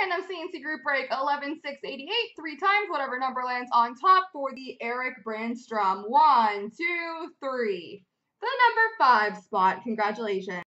Random C&C group break 11-6-88, 3 times, whatever number lands on top for the Eric Brandstrom. 1, 2, 3. The number 5 spot. Congratulations.